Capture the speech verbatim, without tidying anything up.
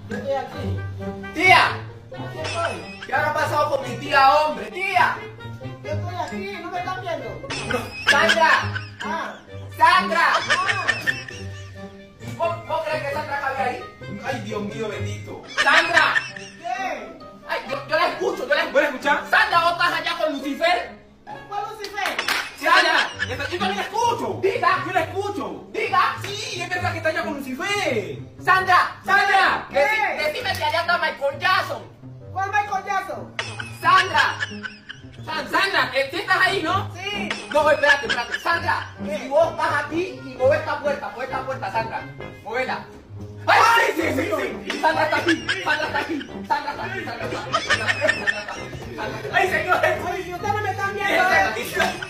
Yo estoy aquí. ¡Tía! Aquí estoy. ¿Qué habrá pasado con mi tía, hombre? ¡Tía! Yo estoy aquí, ¿no me están viendo? ¡Sandra! Ah, ¡Sandra! ah. ¿Vos, vos crees que Sandra cabe ahí? Ay, Dios mío, bendito. ¡Sandra! ¿Qué? Ay, yo, yo la escucho, yo la escucho. ¿Puedes escuchar? ¡Sandra, vos estás allá con Lucifer! ¿Cuál Lucifer? ¡Sandra! Esta- Yo también la escucho. Diga. Yo la escucho. ¡Diga! Sí, es verdad que está allá con Lucifer. ¡Sandra! ¡Sandra! ¿Qué? Deci- Decime que allá está Michael Jackson. ¿Cuál Michael Jackson? ¡Sandra! San- Sandra, eh, ¿sí estás ahí, no? Sí. No, espérate, espérate. Sandra, si vos estás aquí y mueve esta puerta, mueve esta puerta, Sandra. Muévela. ¡Ay, sí, sí, sí, sí! Sandra está aquí, Sandra está aquí, Sandra está aquí, Sandra está aquí, Sandra está aquí, Sandra está aquí. Ay, señores. Ay, si ustedes no me están viendo, Esta ¿eh? noticia.